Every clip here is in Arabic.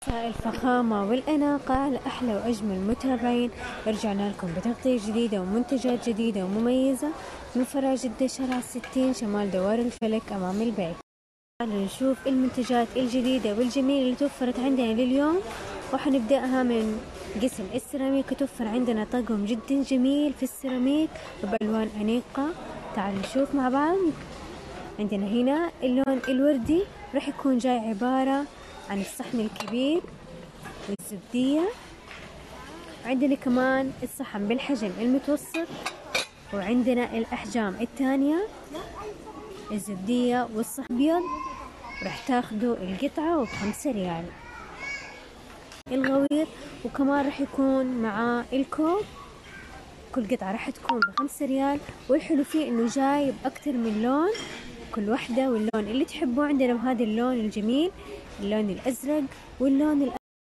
الفخامة والأناقة على أحلى وأجمل متابعين، رجعنا لكم بتغطية جديدة ومنتجات جديدة ومميزة من فرع جدة شارع 60 شمال دوار الفلك أمام البيت. تعالوا نشوف المنتجات الجديدة والجميلة اللي توفرت عندنا لليوم، وحنبدأها من قسم السيراميك. توفر عندنا طقم جدا جميل في السيراميك وبألوان أنيقة. تعالوا نشوف مع بعض. عندنا هنا اللون الوردي راح يكون جاي عبارة عن الصحن الكبير والزبدية. عندنا كمان الصحن بالحجم المتوسط، وعندنا الأحجام الثانية الزبدية والصحن أبيض. راح تاخدوا القطعة ب5 ريال الغوير، وكمان راح يكون مع الكوب. كل قطعة راح تكون ب5 ريال، والحلو فيه انه جاي بأكتر من لون، كل واحدة واللون اللي تحبوه. عندنا بهذا اللون الجميل، اللون الأزرق واللون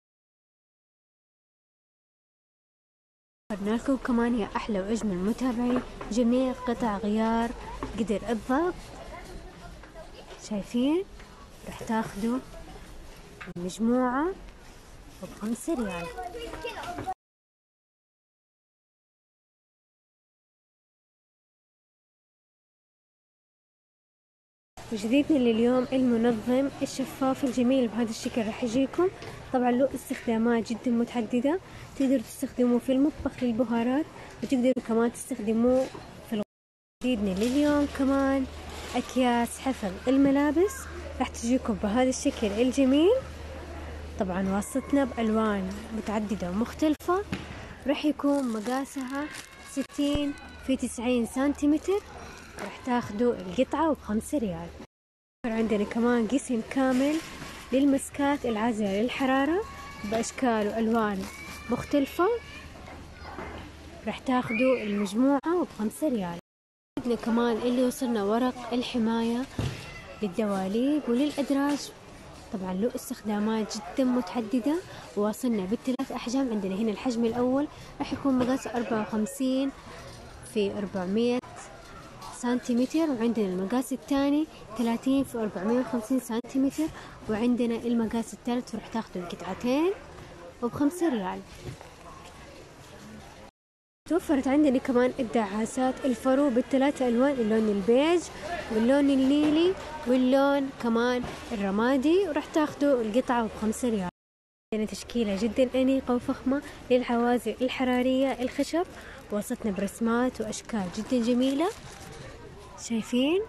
وفرنا لكم كمان يا أحلى وأجمل متابعين جميع قطع غيار قدر الضغط. شايفين؟ راح تاخدوا المجموعة ب5 ريال. وجديدنا لليوم المنظم الشفاف الجميل بهذا الشكل راح يجيكم. طبعا له استخدامات جدا متعددة، تقدروا تستخدموه في المطبخ للبهارات، وتقدروا كمان تستخدموه في الغسل. جديدنا لليوم كمان أكياس حفظ الملابس، راح تجيكم بهذا الشكل الجميل. طبعا واسطنا بألوان متعددة ومختلفة، راح يكون مقاسها 60 في 90 سنتيمتر. راح تاخدوا القطعة ب5 ريال. عندنا كمان قسم كامل للمسكات العازلة للحرارة بأشكال وألوان مختلفة. راح تاخدوا المجموعة ب5 ريال. عندنا كمان اللي وصلنا ورق الحماية للدواليب وللأدراج. طبعا له استخدامات جدا متعددة، وواصلنا ب3 أحجام. عندنا هنا الحجم الأول راح يكون مقاسه 54 في 400 سنتيمتر، وعندنا المقاس الثاني 30 في 450 سنتيمتر، وعندنا المقاس الثالث. راح تاخدوا القطعتين ب5 ريال. توفرت عندنا كمان الدعاسات الفرو ب3 ألوان، اللون البيج واللون الليلي واللون كمان الرمادي، وراح تاخدوا القطعة ب5 ريال. عندنا تشكيلة جدا أنيقة وفخمة للعوازل الحرارية الخشب، وسطنا برسمات وأشكال جدا جميلة. شايفين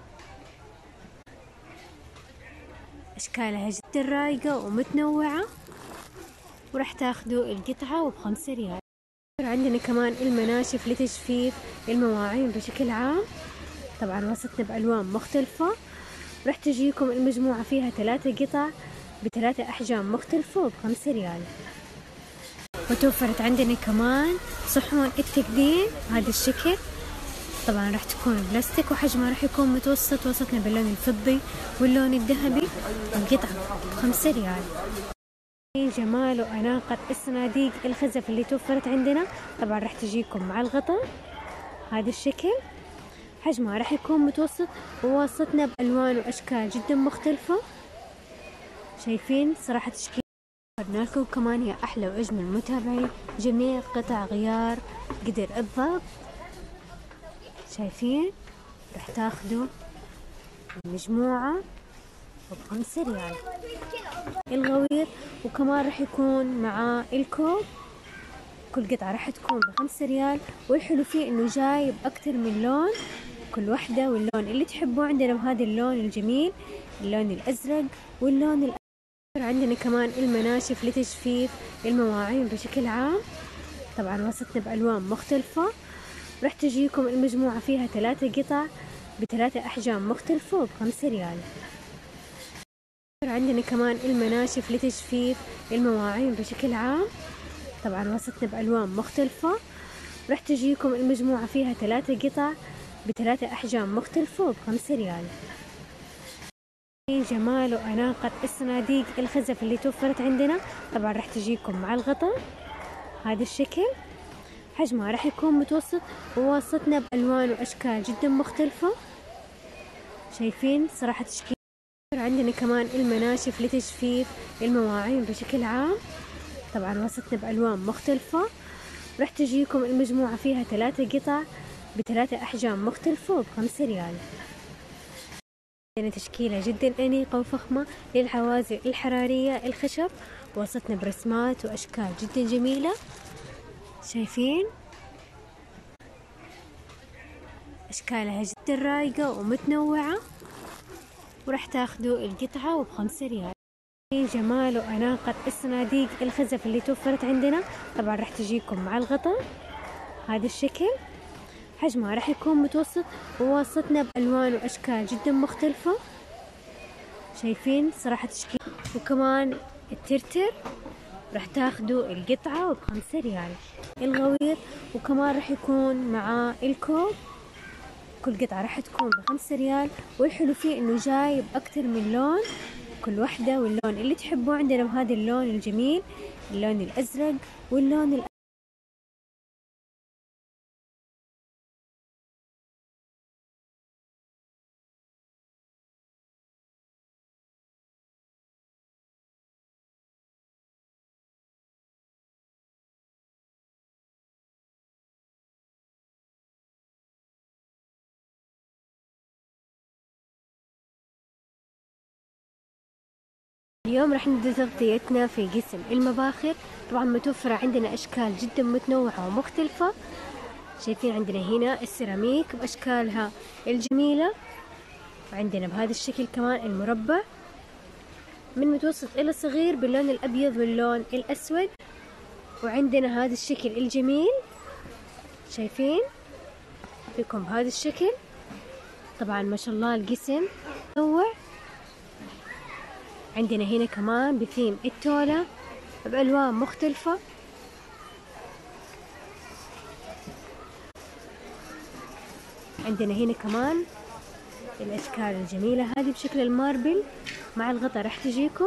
أشكالها جدا رايقة ومتنوعة، وراح تاخدوا القطعة ب5 ريال. عندنا كمان المناشف لتجفيف المواعين بشكل عام. طبعا وسطنا بألوان مختلفة، راح تجيكم المجموعة فيها 3 قطع ب3 أحجام مختلفة ب5 ريال. وتوفرت عندنا كمان صحون التقديم هذا الشكل. طبعا راح تكون بلاستيك، وحجمها راح يكون متوسط. وسطنا باللون الفضي واللون الذهبي، القطعة ب5 ريال. جمال وأناقة الصناديق الخزف اللي توفرت عندنا. طبعا راح تجيكم مع الغطاء هذا الشكل، حجمها راح يكون متوسط، وواسطنا بألوان وأشكال جدا مختلفة. شايفين صراحة تشكيل. فرنا لكم كمان يا أحلى وأجمل متابعين جميع قطع غيار قدر الضغط. شايفين؟ راح تاخدوا المجموعة ب5 ريال الغوير، وكمان راح يكون مع الكوب. كل قطعة راح تكون ب5 ريال، والحلو فيه انه جاي بأكتر من لون، كل واحدة واللون اللي تحبوه. عندنا بهذا اللون الجميل، اللون الأزرق واللون الأحمر. عندنا كمان المناشف لتجفيف المواعين بشكل عام. طبعا وسطنا بألوان مختلفة، راح تجيكم المجموعة فيها 3 قطع ب3 أحجام مختلفة ب5 ريال. عندنا كمان المناشف لتجفيف المواعين بشكل عام. طبعا وسطنا بألوان مختلفة، راح تجيكم المجموعة فيها 3 قطع ب3 أحجام مختلفة ب5 ريال. جمال وأناقة الصناديق الخزف اللي توفرت عندنا. طبعا راح تجيكم مع الغطاء هذا الشكل، حجمها راح يكون متوسط، وواسطنا بألوان وأشكال جدا مختلفة. شايفين صراحة تشكيل. عندنا كمان المناشف لتجفيف المواعين بشكل عام، طبعا وصلتنا بألوان مختلفة. راح تجيكم المجموعة فيها 3 قطع ب3 أحجام مختلفة ب5 ريال. عندنا تشكيلة جدا أنيقة وفخمة للحوازر الحرارية الخشب، وصلتنا برسمات وأشكال جدا جميلة. شايفين أشكالها جدا رايقة ومتنوعة، وراح تاخدوا القطعة ب5 ريال. جمال وأناقة الصناديق الخزف اللي توفرت عندنا، طبعا راح تجيكم مع الغطاء هذا الشكل. حجمها راح يكون متوسط، ووصلتنا بألوان وأشكال جدا مختلفة. شايفين صراحة تشكيل. وكمان الترتر راح تاخدوا القطعة ب5 ريال الغوير، وكمان راح يكون مع الكوب. كل قطعة راح تكون ب5 ريال. والحلو فيه انه جاي بأكتر من لون، كل واحدة واللون اللي تحبوه. عندنا بهذا اللون الجميل، اللون الأزرق واللون اليوم راح نبدأ تغطيتنا في قسم المباخر. طبعا متوفرة عندنا أشكال جدا متنوعة ومختلفة. شايفين عندنا هنا السيراميك بأشكالها الجميلة، وعندنا بهذا الشكل كمان المربع من متوسط إلى صغير باللون الأبيض واللون الأسود. وعندنا هذا الشكل الجميل، شايفين فيكم بهذا الشكل. طبعا ما شاء الله القسم متنوع. عندنا هنا كمان بثيم التولة بألوان مختلفة. عندنا هنا كمان الأشكال الجميلة هذه بشكل الماربل مع الغطاء. راح تجيكم،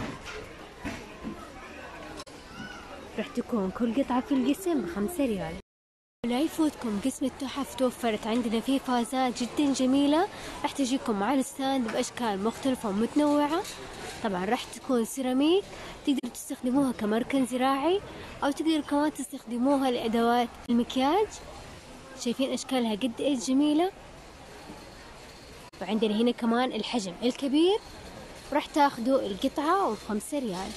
راح تكون كل قطعة في القسم ب5 ريال. لا يفوتكم قسم التحف، توفرت عندنا فيه فازات جدا جميلة. راح تجيكم مع الستاند بأشكال مختلفة ومتنوعة. طبعا راح تكون سيراميك، تقدروا تستخدموها كمركن زراعي، أو تقدروا كمان تستخدموها لأدوات المكياج. شايفين أشكالها قد إيش جميلة. وعندنا هنا كمان الحجم الكبير، راح تاخدوا القطعة ب5 ريال.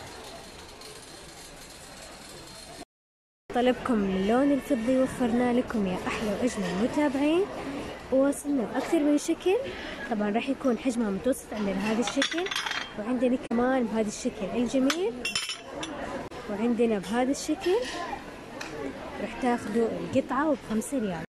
طلبكم للون الفضي وفرنا لكم يا أحلى وأجمل متابعين، ووصلنا بأكثر من شكل. طبعا راح يكون حجمها متوسط عندنا هذا الشكل، وعندنا كمان بهذا الشكل الجميل، وعندنا بهذا الشكل. راح تاخدوا القطعة ب5 ريال.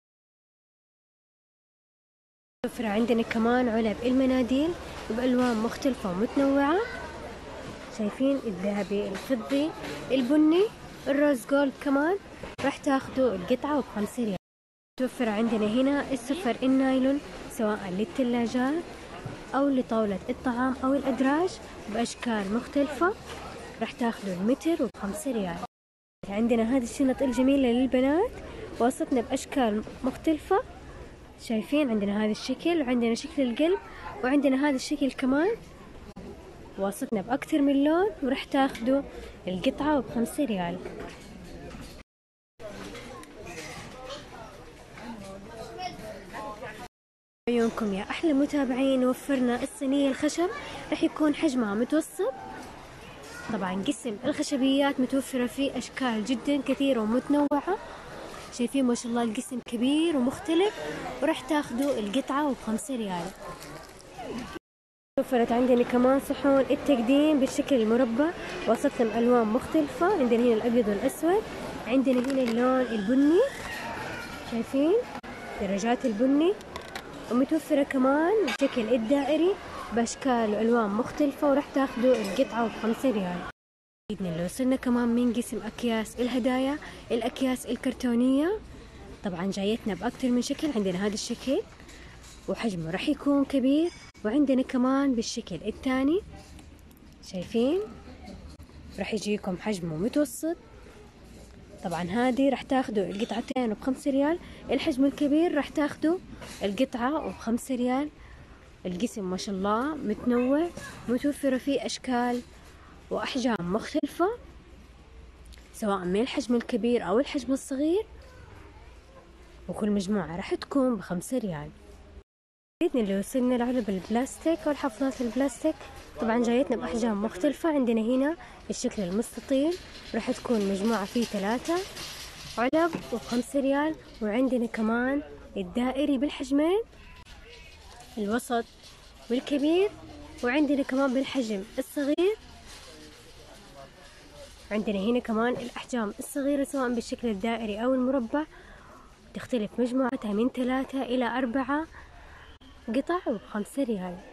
توفر عندنا كمان علب المناديل بألوان مختلفة ومتنوعة. شايفين الذهبي، الفضي، البني، الروز جولد كمان. راح تاخدوا القطعة ب5 ريال. توفر عندنا هنا السفر النايلون سواء للثلاجات أو لطاولة الطعام أو الأدراج بأشكال مختلفة. راح تاخدوا المتر ب5 ريال. عندنا هذه الشنط الجميلة للبنات، وصلتنا بأشكال مختلفة. شايفين عندنا هذا الشكل، وعندنا شكل القلب، وعندنا هذا الشكل كمان. وصلتنا بأكثر من لون، وراح تاخدوا القطعة ب5 ريال. عيونكم يا أحلى متابعين، وفرنا الصينية الخشب، راح يكون حجمها متوسط. طبعا قسم الخشبيات متوفرة فيه أشكال جدا كثيرة ومتنوعة. شايفين ما شاء الله القسم كبير ومختلف، وراح تاخدوا القطعة ب5 ريال. توفرت عندنا كمان صحون التقديم بالشكل المربع، وصلتنا بألوان مختلفة. عندنا هنا الأبيض والأسود، عندنا هنا اللون البني، شايفين درجات البني. ومتوفرة كمان بشكل الدائري بأشكال وألوان مختلفة، وراح تاخدوا القطعة ب5 ريال. اللي وصلنا كمان من قسم أكياس الهدايا، الأكياس الكرتونية. طبعا جايتنا بأكثر من شكل. عندنا هذا الشكل وحجمه راح يكون كبير، وعندنا كمان بالشكل الثاني، شايفين راح يجيكم حجمه متوسط. طبعا هذه راح تاخدوا القطعتين ب5 ريال. الحجم الكبير راح تاخدوا القطعة ب5 ريال. القسم ما شاء الله متنوع، متوفرة فيه أشكال وأحجام مختلفة، سواء من الحجم الكبير أو الحجم الصغير، وكل مجموعة راح تكون ب5 ريال. بإذن اللي وصلنا العلب البلاستيك أو الحفاضات البلاستيك، طبعا جايتنا بأحجام مختلفة. عندنا هنا الشكل المستطيل راح تكون مجموعة فيه 3 علب ب5 ريال، وعندنا كمان الدائري بالحجمين، الوسط والكبير، وعندنا كمان بالحجم الصغير. عندنا هنا كمان الأحجام الصغيرة سواء بالشكل الدائري أو المربع، تختلف مجموعتها من 3 إلى 4 قطع وب5 ريال.